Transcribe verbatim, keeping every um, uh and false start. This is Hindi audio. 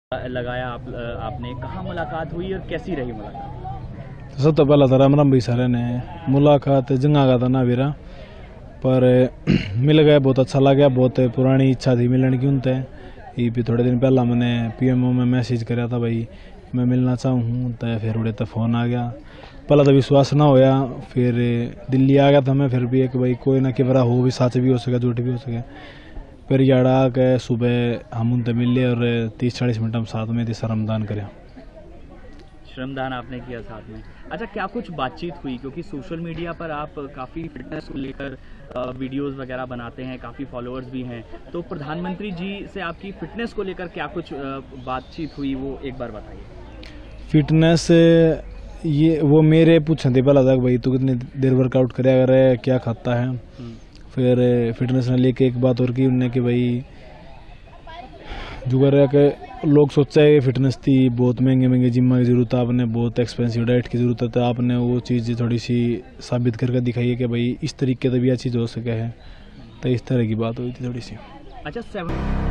लगाया आप आपने कहाँ मुलाकात हुई और कैसी रही मुलाकात? तो सब तो पहला तो राम राम भाई सारे ने मुलाकात जंगा का था ना मेरा पर मिल गए, बहुत अच्छा लगा। बहुत पुरानी इच्छा थी मिलने की उनसे। ये भी थोड़े दिन पहला मैंने पीएमओ में मैसेज कराया था भाई मैं मिलना चाहूँ, तो फिर उड़े तो फ़ोन आ गया। पहला तो विश्वास ना होया, फिर दिल्ली आ गया था मैं। फिर भी एक भाई कोई ना किबरा हो भी, सच भी हो सके झूठ भी हो सके। फिर याड़ा के सुबह हम उनसे मिले और तीस चालीस मिनट हम साथ में थे श्रमदान करें। श्रमदान आपने किया साथ में। अच्छा, क्या कुछ बातचीत हुई? क्योंकि सोशल मीडिया पर आप काफ़ी फिटनेस को लेकर वीडियोस वगैरह बनाते हैं, काफ़ी फॉलोअर्स भी हैं, तो प्रधानमंत्री जी से आपकी फिटनेस को लेकर क्या कुछ बातचीत हुई वो एक बार बताइए। फिटनेस ये वो मेरे पूछे थे पहला तक भाई तू कितनी देर वर्कआउट करे, अगर क्या खाता है। फिर फिटनेस ने लेके एक बात और की उनने कि भाई जो कर के लोग सोचा है फिटनेस थी बहुत महंगे महंगे जिम की जरूरत है, आपने बहुत एक्सपेंसिव डाइट की जरूरत है, तो आपने वो चीज़ थोड़ी सी साबित करके दिखाई है कि भाई इस तरीके से भी यह चीज़ हो सके है। तो इस तरह की बात हुई थी थोड़ी सी। अच्छा, सेवन